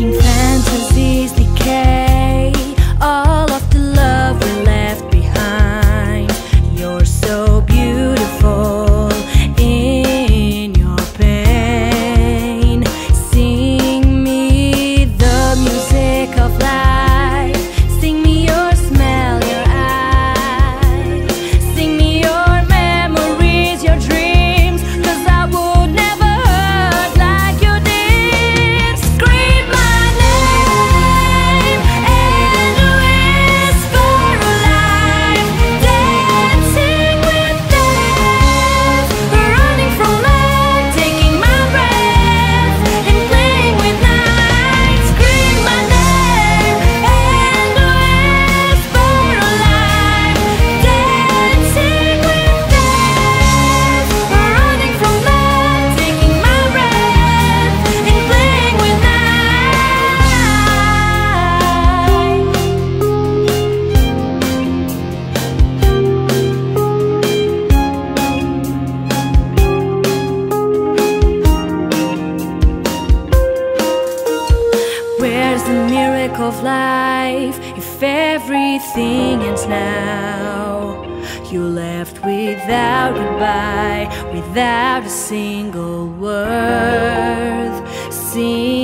making fantasies decay. All of the love we left behind. You're so beautiful in your pain. Sing me the music of life. Sing me your smell, your eyes. Sing me your memories, your dreams. 'Cause I would never hurt like you did. Scream my name and whisper alive. Dancing with death, running from life, taking my breath and playing with night. Scream my name and whisper alive. Dancing with death, running from life, taking my breath and playing with night. Where's the miracle of life if everything ends now? You left without goodbye, without a single word. Sing